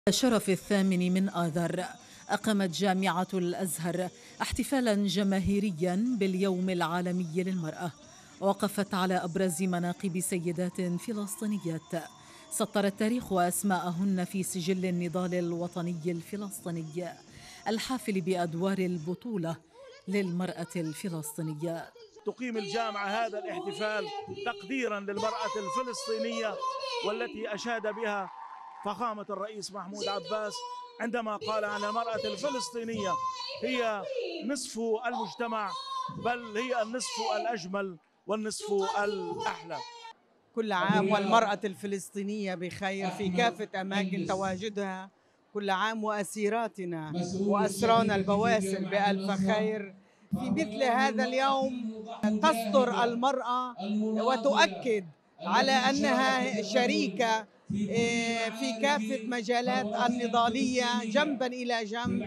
شرف 8 أقامت جامعة الأزهر احتفالا جماهيريا باليوم العالمي للمرأة، وقفت على أبرز مناقب سيدات فلسطينيات سطر التاريخ أسماءهن في سجل النضال الوطني الفلسطيني الحافل بأدوار البطولة للمرأة الفلسطينية. تقيم الجامعة هذا الاحتفال تقديرا للمرأة الفلسطينية، والتي أشاد بها فخامة الرئيس محمود عباس عندما قال عن المرأة الفلسطينية هي نصف المجتمع، بل هي النصف الأجمل والنصف الأحلى. كل عام والمرأة الفلسطينية بخير في كافة أماكن تواجدها. كل عام وأسيراتنا وأسرانا البواسل بألف خير. في مثل هذا اليوم تصدر المرأة وتؤكد على أنها شريكة في كافة مجالات النضالية جنبا إلى جنب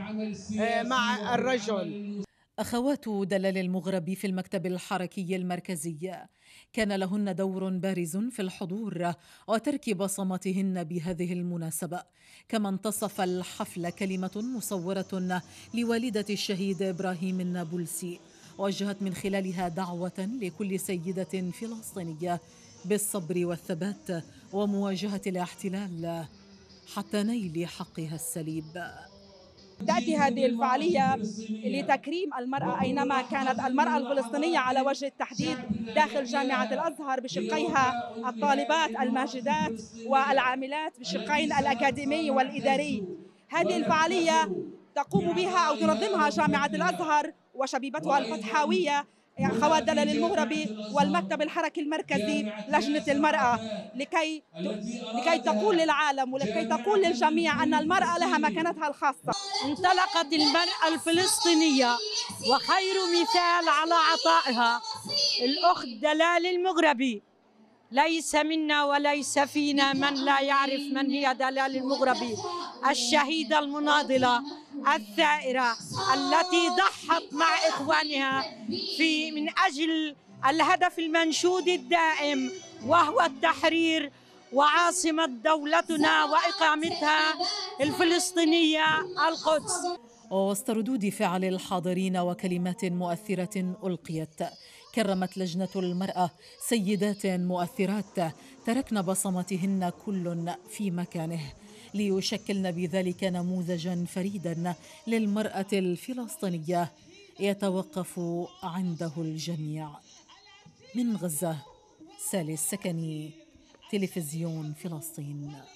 مع الرجل. أخوات دلال المغربي في المكتب الحركي المركزي كان لهن دور بارز في الحضور وترك بصمتهن بهذه المناسبة، كما انتصف الحفل كلمة مصورة لوالدة الشهيد إبراهيم النابلسي وجهت من خلالها دعوة لكل سيدة فلسطينية بالصبر والثبات ومواجهة الاحتلال حتى نيل حقها السليب. تأتي هذه الفعالية لتكريم المرأة أينما كانت، المرأة الفلسطينية على وجه التحديد داخل جامعة الأزهر بشقيها الطالبات الماجدات والعاملات بالشقين الأكاديمي والإداري. هذه الفعالية تقوم بها أو تنظمها جامعة الأزهر وشبيبتها الفتحاوية أخوات دلال المغربي والمكتب الحركي المركزي لجنة المرأة، لكي تقول للعالم ولكي تقول للجميع أن المرأة لها مكانتها الخاصة. انطلقت المرأة الفلسطينية وخير مثال على عطائها الأخت دلال المغربي. ليس منا وليس فينا من لا يعرف من هي دلال المغربي، الشهيدة المناضلة الثائرة التي ضحت مع إخوانها من أجل الهدف المنشود الدائم وهو التحرير وعاصمة دولتنا وإقامتها الفلسطينية القدس. ووسط ردود فعل الحاضرين وكلمات مؤثرة ألقيت، كرمت لجنة المرأة سيدات مؤثرات تركن بصمتهن كل في مكانه ليشكلن بذلك نموذجا فريدا للمرأة الفلسطينية يتوقف عنده الجميع. من غزة، سالي السكني، تلفزيون فلسطين.